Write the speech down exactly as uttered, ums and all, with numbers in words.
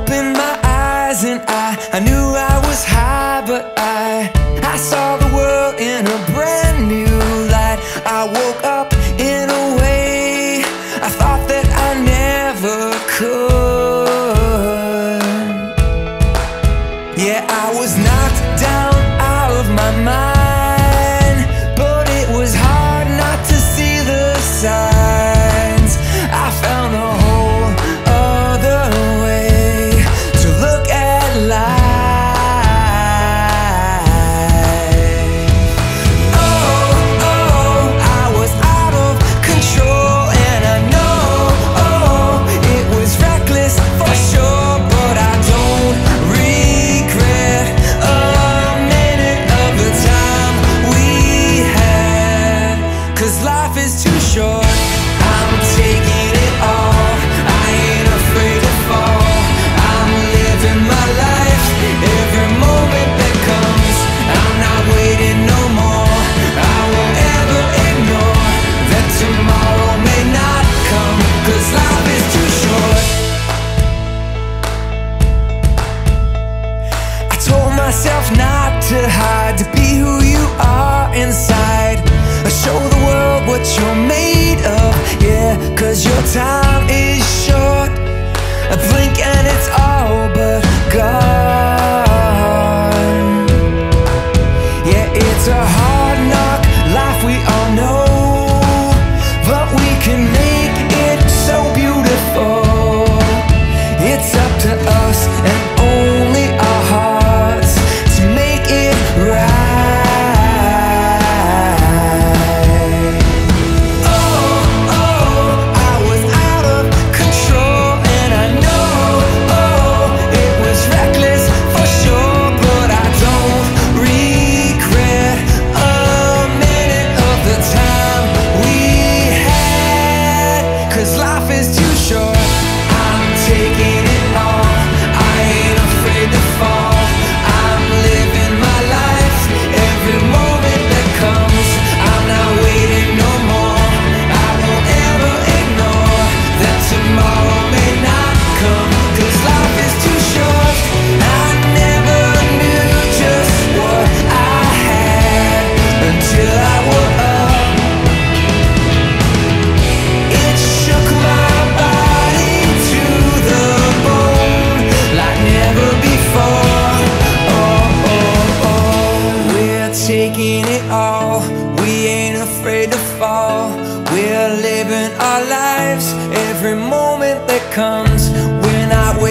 opened my eyes and I, I knew I was high, but I, I saw the world in a brand new light. I woke up in a way I thought that I never could. Yeah, I was knocked down out of my mind, but it was hard not to see the signs. I found a whole other way to look at life. Oh, oh, I was out of control, and I know, oh, it was reckless for sure, but I don't regret a minute of the time we had, 'cause life is too short. I'm taking it all, I ain't afraid to fall. I'm living my life, every moment that comes. I'm not waiting no more, I won't ever ignore that tomorrow may not come, 'cause life is too short. I told myself not to hide, to be who you are inside. Show the world what you're made of, yeah, 'cause your time is short. A blink and it's all but gone. Yeah, it's a hard knock life, we all know, but we can make it so beautiful. It's up to us and only our hearts to make it right. Taking it all, we ain't afraid to fall. We're living our lives, every moment that comes. We're not